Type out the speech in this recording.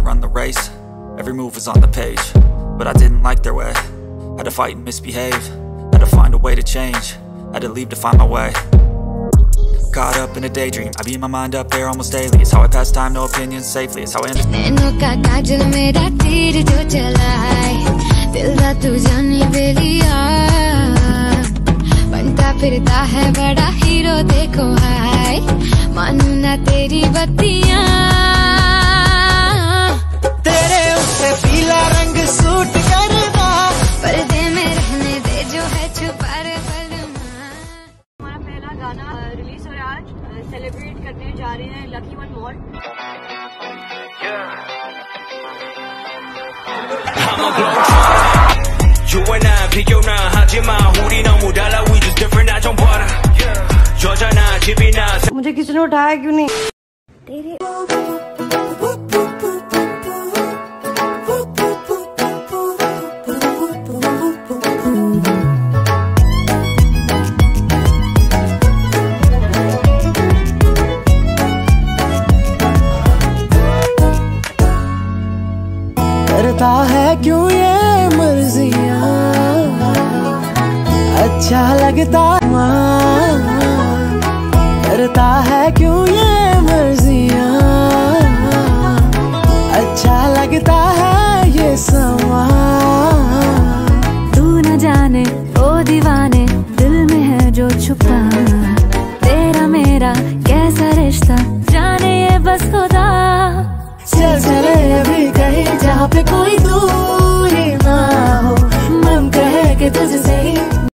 run the race. Every move was on the page, but I didn't like their way. Had to fight and misbehave, had to find a way to change, had to leave to find my way. Caught up in a daydream, I beat my mind up there almost daily. It's how I pass time, no opinions safely. It's how I understand. बनता फिरता है बड़ा hero देखो हाय, मानू ना तेरी बत्तियां। तेरे ऊपर पीला रंग सूट करता, पर्दे में रहने दे जो है छुपा रे बलमा। हमारा पहला गाना रिलीज हो रहा है आज, सेलिब्रेट करने जा रहे हैं lucky one mall. You and I 비교나 하지마 우리 너무 달라 we just different 나 좀 봐라 여자나 집이나 मुझे किसी ने उठाया क्यों नहीं? तेरे करता है क्यों ये मर्जियाँ, अच्छा लगता करता है क्यों ये मर्जियाँ, अच्छा लगता है ये समा। तू न जाने ओ दीवाने दिल में है जो छुपा, तेरा मेरा कैसा रिश्ता जाने ये बस खुदा। चल चले अभी कहीं जहाँ पे कोई दूर